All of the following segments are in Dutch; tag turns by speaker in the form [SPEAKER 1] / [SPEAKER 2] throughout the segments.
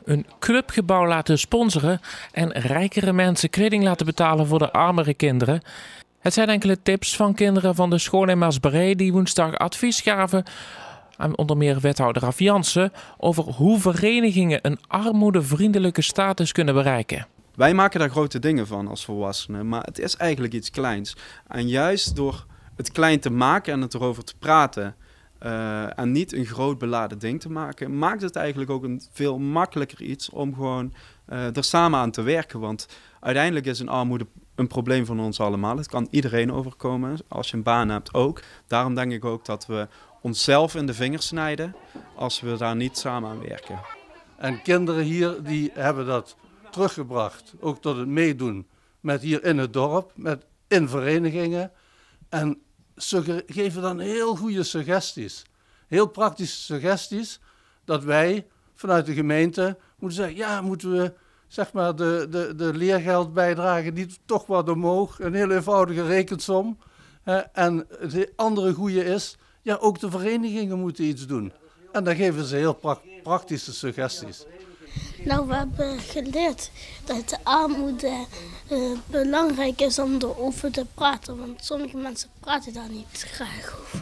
[SPEAKER 1] Een clubgebouw laten sponsoren en rijkere mensen kleding laten betalen voor de armere kinderen. Het zijn enkele tips van kinderen van de school in Maasbree die woensdag advies gaven aan onder meer wethouder Raf Jansen over hoe verenigingen een armoedevriendelijke status kunnen bereiken.
[SPEAKER 2] Wij maken daar grote dingen van als volwassenen, maar het is eigenlijk iets kleins. En juist door het klein te maken en het erover te praten en niet een groot beladen ding te maken, maakt het eigenlijk ook een veel makkelijker iets om gewoon er samen aan te werken. Want uiteindelijk is een armoede een probleem van ons allemaal. Het kan iedereen overkomen, als je een baan hebt ook. Daarom denk ik ook dat we onszelf in de vingers snijden als we daar niet samen aan werken.
[SPEAKER 3] En kinderen hier die hebben dat teruggebracht, ook tot het meedoen met hier in het dorp, in verenigingen. En ze geven dan heel goede suggesties, heel praktische suggesties, dat wij vanuit de gemeente moeten zeggen, ja, moeten we zeg maar de leergeldbijdrage niet toch wat omhoog, een heel eenvoudige rekensom. En het andere goede is, ja, ook de verenigingen moeten iets doen. En dan geven ze heel praktische suggesties.
[SPEAKER 4] Nou, we hebben geleerd dat de armoede belangrijk is om erover te praten. Want sommige mensen praten daar niet graag over.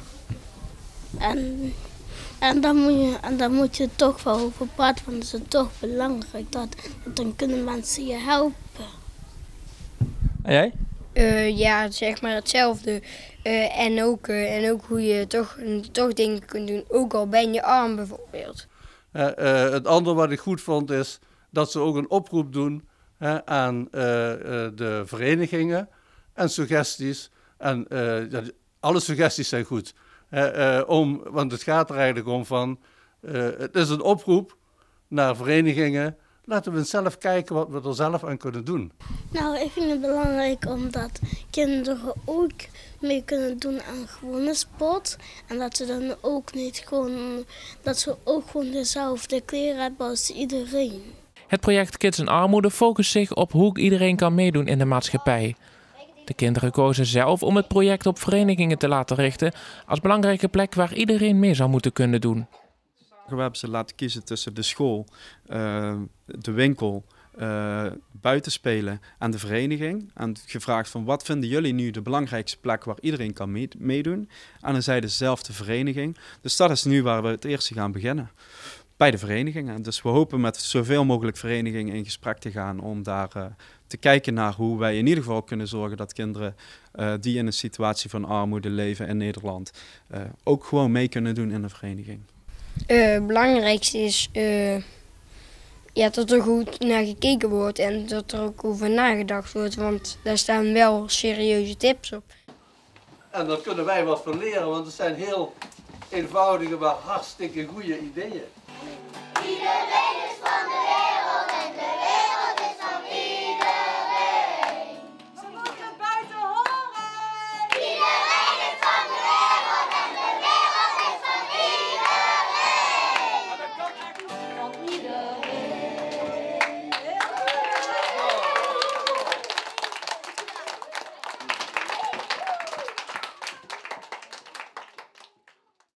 [SPEAKER 4] En daar moet je toch wel over praten, want het is toch belangrijk. Dan kunnen mensen je helpen.
[SPEAKER 1] En jij?
[SPEAKER 5] Ja, zeg maar hetzelfde. En ook hoe je toch dingen kunt doen, ook al ben je arm bijvoorbeeld.
[SPEAKER 3] Het andere wat ik goed vond is dat ze ook een oproep doen aan de verenigingen en suggesties. En alle suggesties zijn goed. Want het gaat er eigenlijk om van, het is een oproep naar verenigingen. Laten we zelf kijken wat we er zelf aan kunnen doen.
[SPEAKER 4] Nou, ik vind het belangrijk omdat kinderen ook mee kunnen doen aan gewone sport. En dat ze dan ook niet gewoon, dat ze ook gewoon dezelfde kleren hebben als iedereen.
[SPEAKER 1] Het project Kids in Armoede focust zich op hoe iedereen kan meedoen in de maatschappij. De kinderen kozen zelf om het project op verenigingen te laten richten als belangrijke plek waar iedereen mee zou moeten kunnen doen.
[SPEAKER 2] We hebben ze laten kiezen tussen de school, de winkel, buitenspelen en de vereniging. En gevraagd van wat vinden jullie nu de belangrijkste plek waar iedereen kan meedoen. En dan zeiden ze zelf de vereniging. Dus dat is nu waar we het eerste gaan beginnen. Bij de verenigingen. Dus we hopen met zoveel mogelijk verenigingen in gesprek te gaan om daar te kijken naar hoe wij in ieder geval kunnen zorgen dat kinderen die in een situatie van armoede leven in Nederland ook gewoon mee kunnen doen in de vereniging.
[SPEAKER 5] Het belangrijkste is dat er goed naar gekeken wordt en dat er ook over nagedacht wordt, want daar staan wel serieuze tips op.
[SPEAKER 3] En daar kunnen wij wat van leren, want het zijn heel eenvoudige, maar hartstikke goede ideeën.